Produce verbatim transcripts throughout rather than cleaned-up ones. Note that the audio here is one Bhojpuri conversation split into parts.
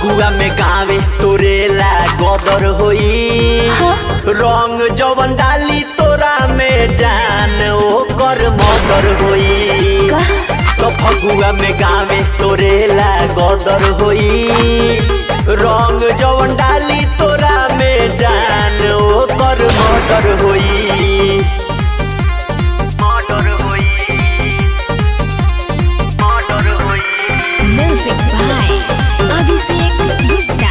फगुआ में गावे तोरेला गदर होई रंग जवन डाली तोरा में जान ओकर मदर होई। तो फगुआ में गावे तोरेला गदर होई रंग जवन डाली तोरा में जान ओकर मदर होई। मदर होई मदर होई। Music by Abhishek Gupta.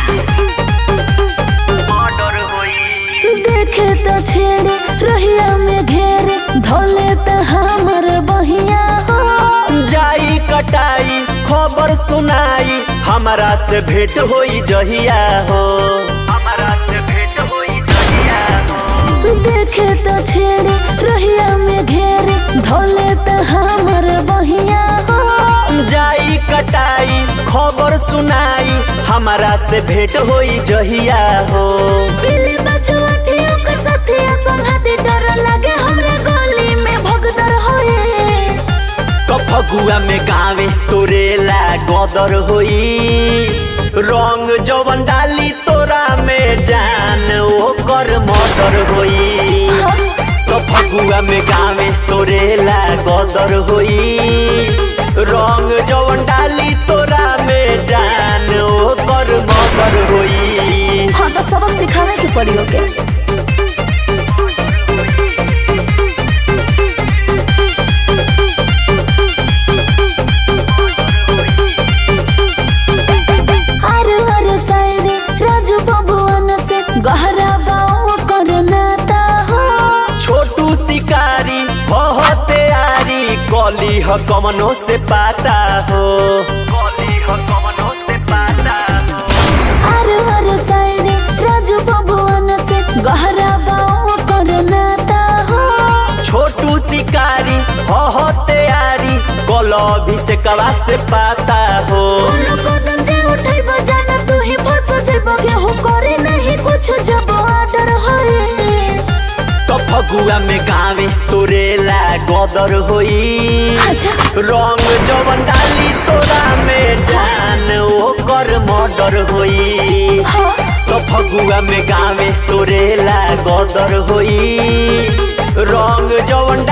मदर होई। देखे तो छेड़े रहिया में घेरे धोले तो हमर बहिया हो जाई कटाई खबर सुनाई हमारा से भेंट होई जहिया हो। हमारा से भेंट होई जहिया हो। देखे तो छेड़े रहिया में घेरे धोले तो हमर बहिया हो जाई कटाई खबर सुनाई हमारा से भेंट होई जहिया हो। पीली बचवा ठियो के साथिया संगति डर लागे हमरे गली में भगदड़ होए। तो फगुआ में गावे तोरेला गदर होई रंग जवन डाली तोरा में जान ओकर मदर होई। तो फगुआ में गावे तोरेला गदर होई रंग जवन डाली तोरा में जान ओकर मदर होई। हाँ तो सबक सिखावे के पड़ी ओके। गहरा बाओ करनाता हो छोटू शिकारी बहुत यारी कली ह कमनो से पाता हो। कली ह कमनो से पाता हो। अरे अरे सायरे राजू बबुआन से गहरा बाओ करनाता हो छोटू शिकारी बहुत यारी कल भी से कवा से पाता हो। कोनो कदम जे उठाई बजाना तू ही फंस जेबो केहू करे नहीं कुछ जब आडर होए। तो फगुआ में गावे तोरेला गदर होई रंग जवन डाली तोरा में जान ओकर मदर होई। तो फगुआ में गावे तोरेला गदर होई रंग जवन